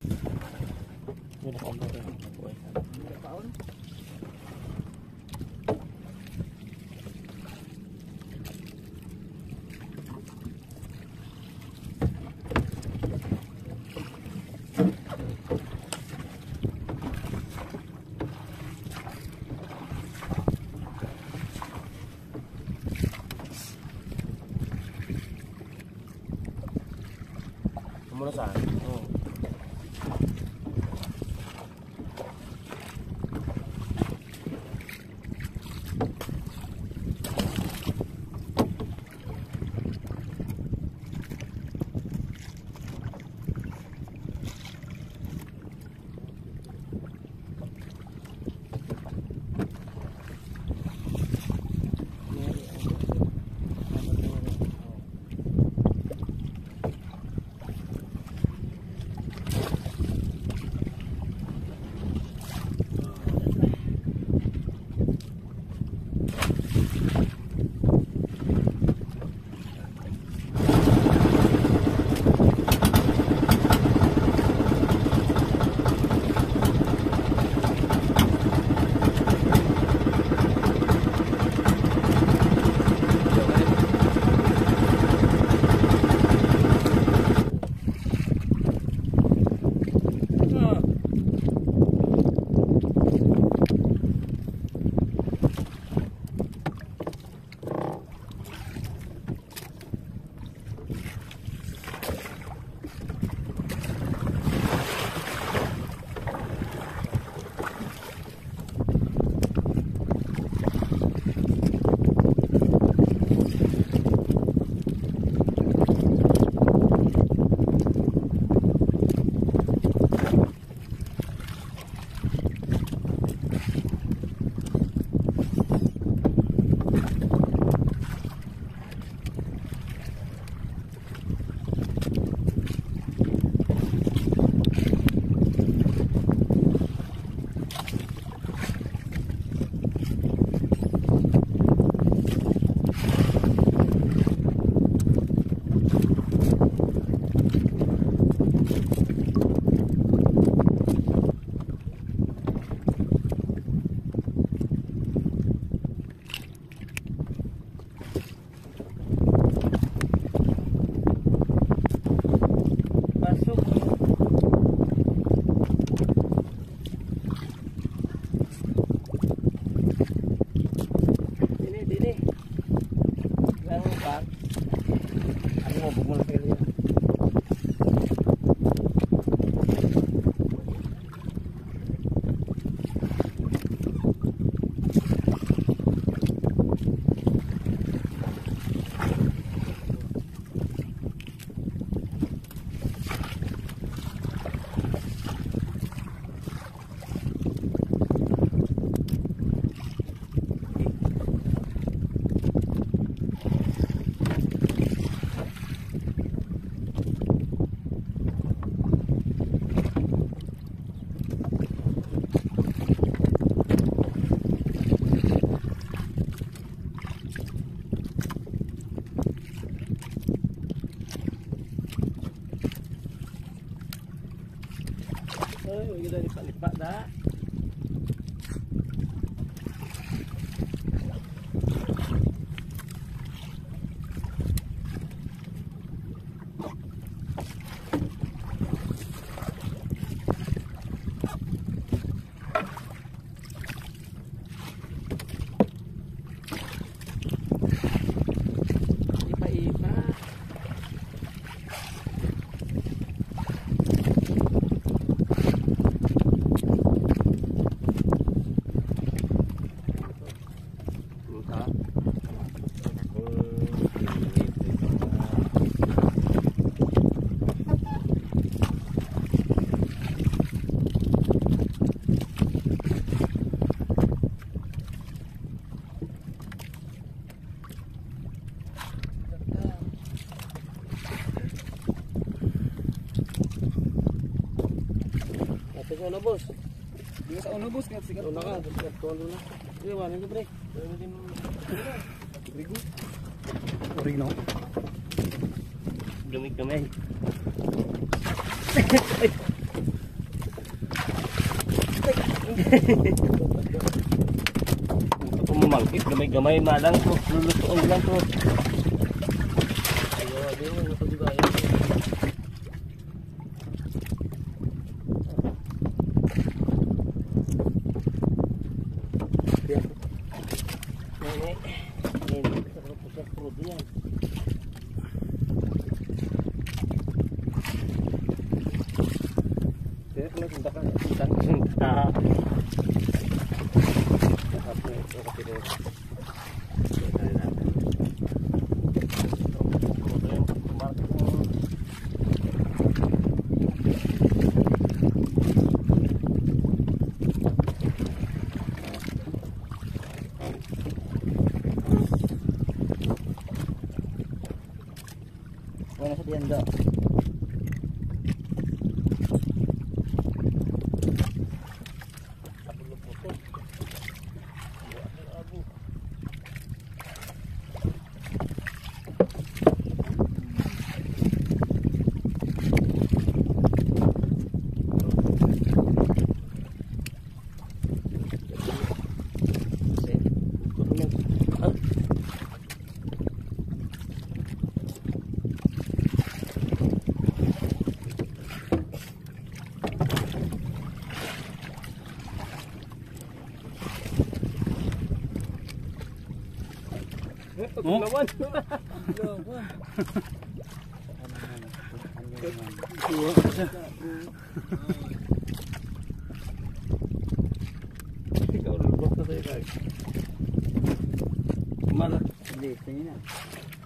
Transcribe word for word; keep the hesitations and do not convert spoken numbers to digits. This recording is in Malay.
Ini dah kompor dah. Mula saan? Oh. Oh, udah lipat-lipat dah. Sa uno, boss. Di sa uno, boss. Kaya sikat. Una ka. Sikat ko uno na. Iya, wala nyo, pre. Rigo. Rigo. Lumig kami. Ito po mamangkit, gamay-gamay malang to. Lulutuan lang to. Ayaw, ayaw, napagbayan. Nene, nene, sarap po sa crudo yan. Kaya kung nagpunta ka, Sunta. kapag ito kasi rin. Wala sa tienda. Oh? Lawan. Ikaw lulubot na sa'yo guys. Malat. Hindi, ito yun na.